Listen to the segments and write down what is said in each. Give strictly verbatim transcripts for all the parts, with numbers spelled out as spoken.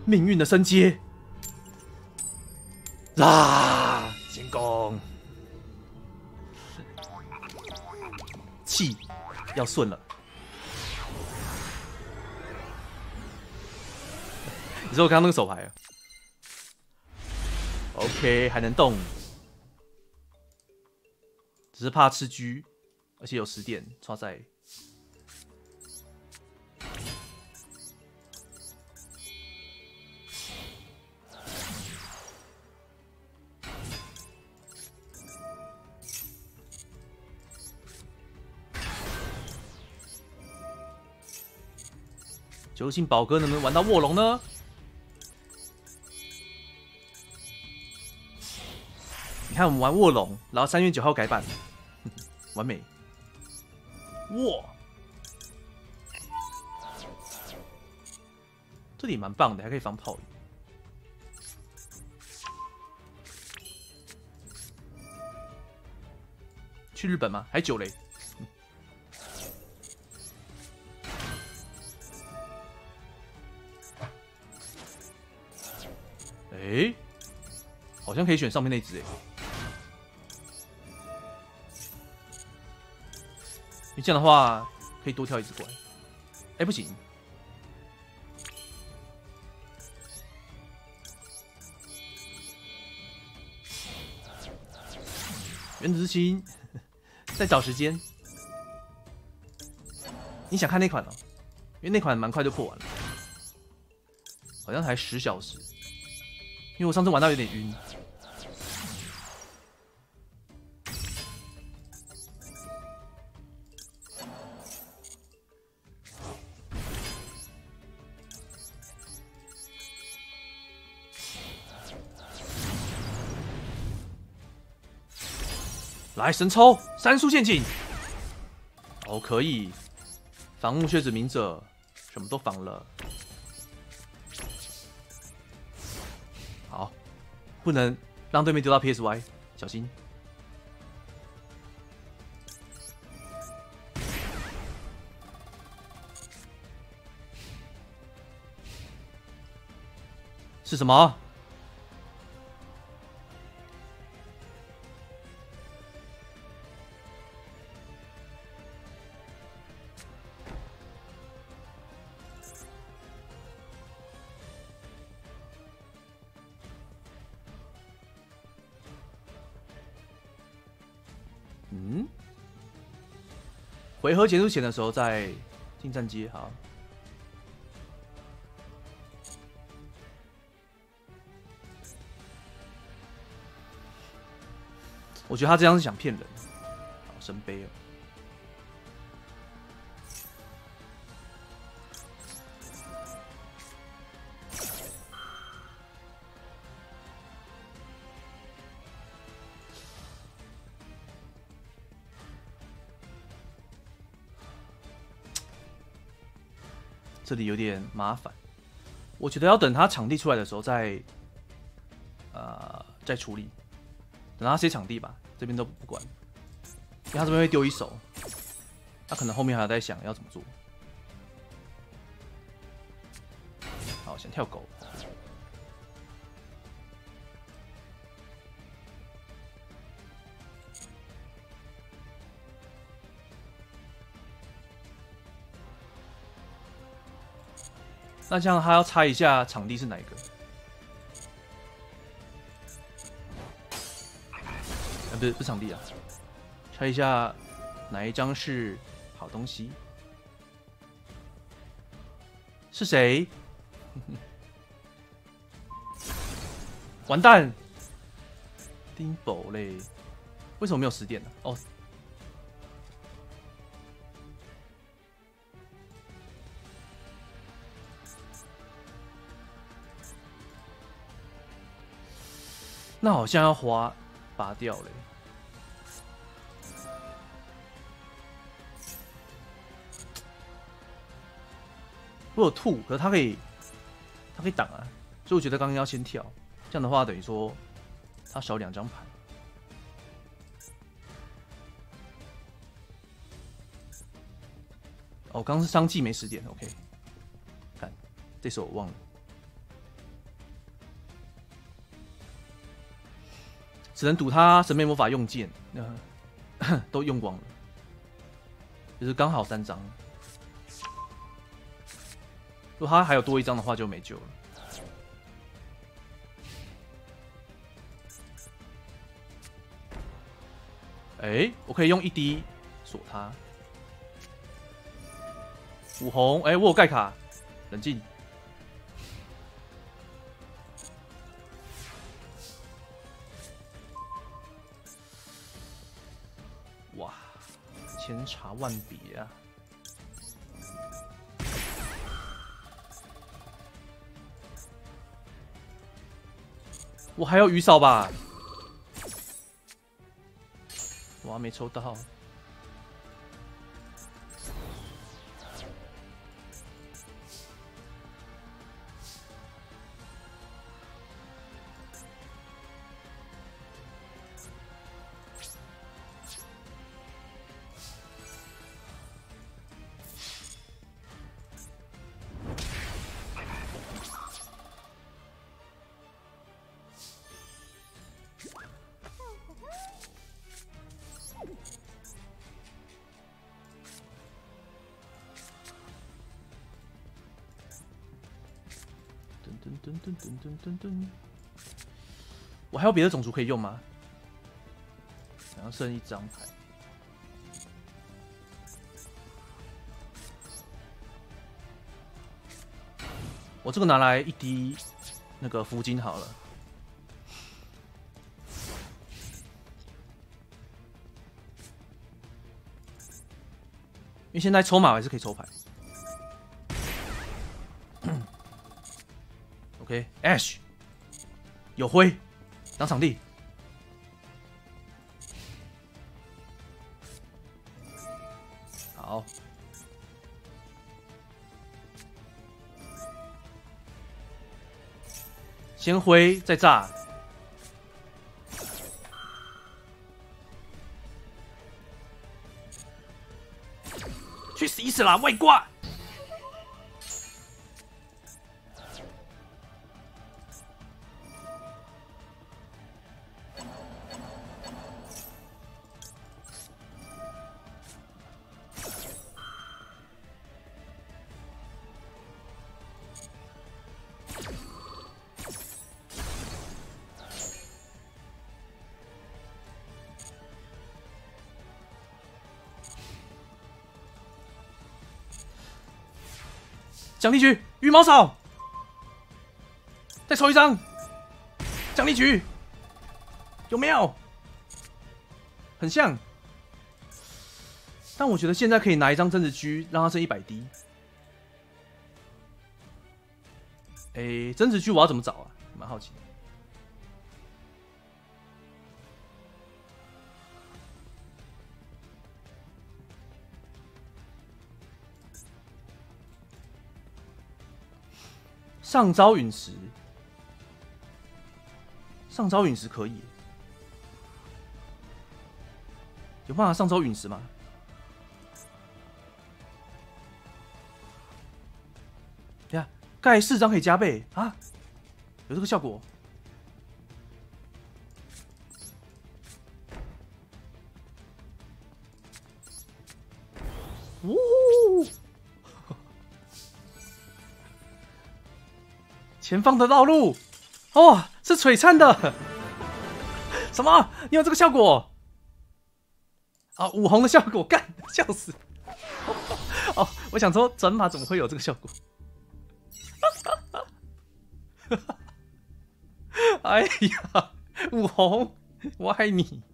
命运的升阶。啊！进攻，气要顺了。你说我刚刚那个手牌啊 ？OK， 还能动，只是怕吃狙，而且有十点，抓在。究竟宝哥能不能玩到卧龙呢？你看我们玩卧龙，然后三月九号改版，完美。哇，这里蛮棒的，还可以防炮。去日本吗？还久嘞。哎、欸，好像可以选上面那只哎，因为这样的话可以多跳一只怪。哎、欸，不行，原子之心，再找时间。你想看那款哦？因为那款蛮快就破完了，好像才十小时。因为我上次玩到有点晕。来神抽三速陷阱，哦可以，防务血指明者什么都防了。好，不能让对面丢到 P S Y， 小心。是什么？嗯，回合结束前的时候再进站阶，好。我觉得他这样是想骗人。好，神杯哦。这里有点麻烦，我觉得要等他场地出来的时候再，呃，再处理。等他 C 场地吧，这边都不管，因为他这边会丢一手，他可能后面还要在想要怎么做。好，先跳狗。那这样他要猜一下场地是哪一个？啊，不是不是场地啊，猜一下哪一张是好东西？是谁？完蛋！丁宝嘞，为什么没有十点呢？哦。那好像要花拔掉嘞。我有吐，可是它可以，它可以挡啊，所以我觉得刚刚要先跳，这样的话等于说它少两张牌。哦，刚刚是伤技没十点 ，OK。看，这手我忘了。 只能赌他神秘魔法用剑，呃、都用光了，就是刚好三张。如果他还有多一张的话，就没救了。哎、欸，我可以用一滴锁他。五红，哎、欸，我有盖卡，冷静。哇，千差万别啊！我还有雨扫吧？哇，没抽到。噔噔噔噔噔噔！我还有别的种族可以用吗？然后剩一张牌。我这个拿来一滴那个符金好了。因为现在抽码还是可以抽牌。OK，Ash 有灰当场地，好，先灰再炸，去死死啦！外挂。奖励局羽毛草，再抽一张奖励局，有没有？很像，但我觉得现在可以拿一张增值狙，让它剩一百滴。哎、欸，增值狙我要怎么找啊？蛮好奇的。上招陨石，上招陨石可以，有办法上招陨石吗？对呀，盖四张可以加倍啊，有这个效果。呜、哦！前方的道路，哦，是璀璨的。什么？你有这个效果？啊，五红的效果，干，笑死！哦，我想说转码怎么会有这个效果？哎呀，五红，我爱你！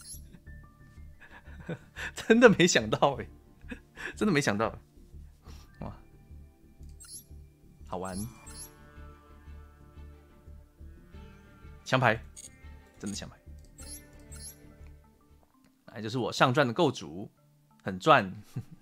真的没想到哎，真的没想到，哇，好玩！枪牌，真的枪牌。来，就是我上传的构筑，很赚。